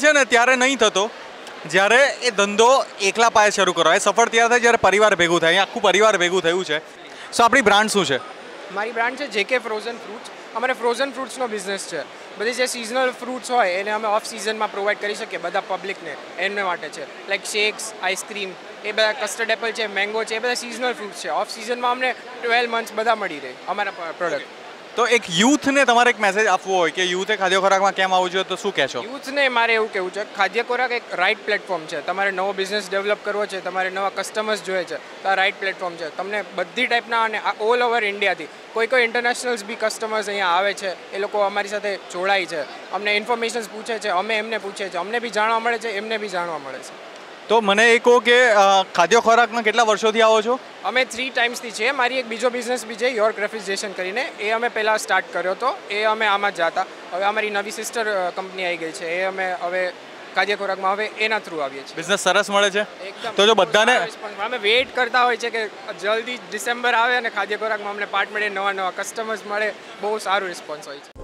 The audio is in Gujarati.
છે ને ત્યારે નહીં થતો જ્યારે એ ધંધો એકલા પાયે શરૂ કરો, એ સફળ ત્યારે થાય જ્યારે પરિવાર ભેગું થાય. આખું પરિવાર ભેગું થયું છે. સો આપણી બ્રાન્ડ શું છે? મારી બ્રાન્ડ છે જેકે ફ્રોઝન ફ્રૂટ્સ. અમારે ફ્રોઝન ફ્રૂટ્સનો બિઝનેસ છે. બધી જે સિઝનલ ફ્રૂટ્સ હોય એને અમે ઓફ સિઝનમાં પ્રોવાઈડ કરી શકીએ બધા પબ્લિકને, એમને માટે છે. લાઈક શેક્સ, આઈસ્ક્રીમ, એ બધા કસ્ટર્ડ એપલ છે, મેંગો છે, એ બધા સિઝનલ ફ્રૂટ્સ છે. ઓફ સિઝનમાં અમને 12 મંથ્સ બધા મળી રહે અમારા પ્રોડક્ટ. તો એક યુથને તમારે એક મેસેજ આપવો હોય કે યુથે ખાદ્ય ખોરાકમાં કેમ આવવું જોઈએ તો શું કહેશો? યુથને મારે એવું કહેવું છે, ખાદ્ય ખોરાક એક રાઇટ પ્લેટફોર્મ છે. તમારે નવો બિઝનેસ ડેવલપ કરવો છે, તમારે નવા કસ્ટમર્સ જોઈએ છે, તો આ રાઇટ પ્લેટફોર્મ છે. તમને બધી ટાઈપના અને ઓલ ઓવર ઇન્ડિયાથી કોઈ ઇન્ટરનેશનલ્સ બી કસ્ટમર્સ અહીંયા આવે છે, એ લોકો અમારી સાથે જોડાય છે, અમને ઇન્ફોર્મેશન્સ પૂછે છે, અમે એમને પૂછીએ છીએ, અમને બી જાણવા મળે છે, એમને બી જાણવા મળે છે. તો મને એ કહો કે ખાદ્ય ખોરાકમાં કેટલા વર્ષોથી આવો છો? અમે 3 ટાઈમ્સથી છે. મારી એક બીજો બિઝનેસ બી છે યોર્ક રેફ્રિજરેશન કરીને, એ અમે પહેલાં સ્ટાર્ટ કર્યો હતો, એ અમે આમાં જ જતા. હવે અમારી નવી સિસ્ટર કંપની આવી ગઈ છે, એ અમે હવે ખાદ્ય ખોરાકમાં હવે એના થ્રુ આવીએ છીએ. બિઝનેસ સરસ મળે છે. એકદમ. તો જો બધાને અમે વેઇટ કરતા હોય છે કે જલ્દી ડિસેમ્બર આવે અને ખાદ્ય ખોરાકમાં અમને પાર્ટ મળે, નવા કસ્ટમર્સ મળે, બહુ સારું રિસ્પોન્સ હોય છે.